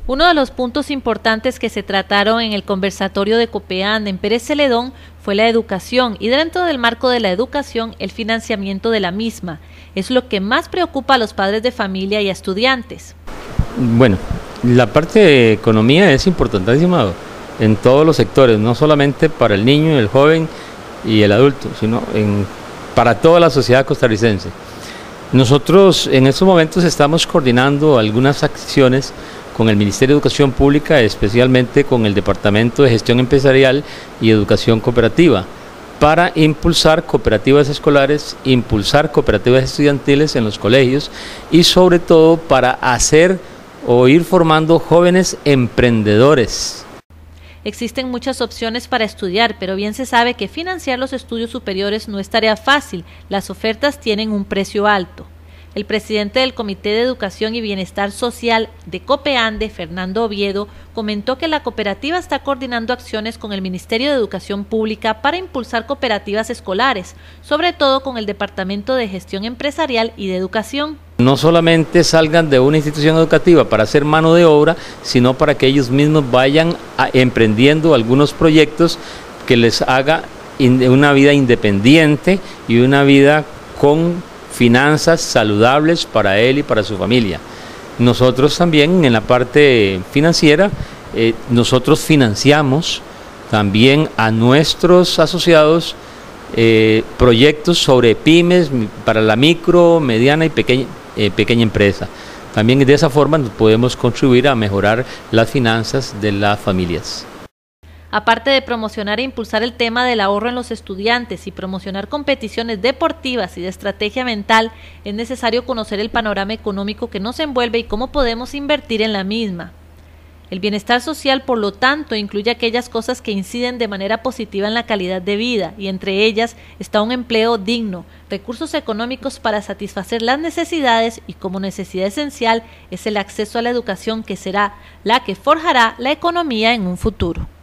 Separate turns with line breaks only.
Uno de los puntos importantes que se trataron en el conversatorio de COPEANDE en Pérez Celedón fue la educación y dentro del marco de la educación el financiamiento de la misma. Es lo que más preocupa a los padres de familia y a estudiantes.
Bueno, la parte de economía es importantísima en todos los sectores, no solamente para el niño, el joven y el adulto, sino para toda la sociedad costarricense. Nosotros en estos momentos estamos coordinando algunas acciones con el Ministerio de Educación Pública, especialmente con el Departamento de Gestión Empresarial y Educación Cooperativa, para impulsar cooperativas escolares, impulsar cooperativas estudiantiles en los colegios y sobre todo para hacer o ir formando jóvenes emprendedores.
Existen muchas opciones para estudiar, pero bien se sabe que financiar los estudios superiores no es tarea fácil, las ofertas tienen un precio alto. El presidente del Comité de Educación y Bienestar Social de COPEANDE, Fernando Oviedo, comentó que la cooperativa está coordinando acciones con el Ministerio de Educación Pública para impulsar cooperativas escolares, sobre todo con el Departamento de Gestión Empresarial y de Educación.
No solamente salgan de una institución educativa para hacer mano de obra, sino para que ellos mismos vayan emprendiendo algunos proyectos que les haga una vida independiente y una vida con finanzas saludables para él y para su familia. Nosotros también en la parte financiera, nosotros financiamos también a nuestros asociados proyectos sobre pymes para la micro, mediana y pequeña empresa. También de esa forma nos podemos contribuir a mejorar las finanzas de las familias.
Aparte de promocionar e impulsar el tema del ahorro en los estudiantes y promocionar competiciones deportivas y de estrategia mental, es necesario conocer el panorama económico que nos envuelve y cómo podemos invertir en la misma. El bienestar social, por lo tanto, incluye aquellas cosas que inciden de manera positiva en la calidad de vida y entre ellas está un empleo digno, recursos económicos para satisfacer las necesidades y como necesidad esencial es el acceso a la educación que será la que forjará la economía en un futuro.